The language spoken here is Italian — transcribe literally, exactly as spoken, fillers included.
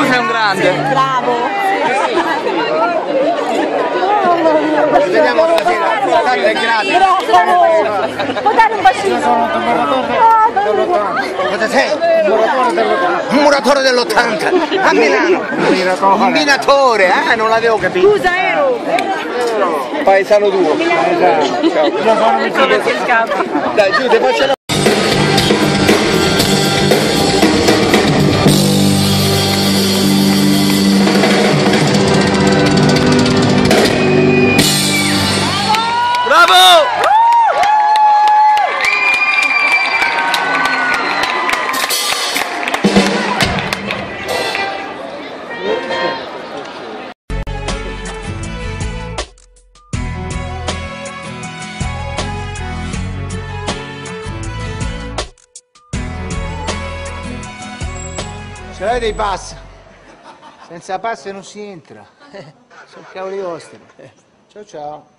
sei un grande. Bravo. Ci vediamo stasera. Grazie. Può dare un bacino? Cosa sei? Un muratore dell'ottanta a Milano. Un minatore, eh? Non l'avevo capito. Scusa, ero. Paesano tuo. Dai, giù, ti faccio la... Bravo! Ce l'hai dei pass? Senza pass non si entra. Sono cavoli vostri. Ciao ciao.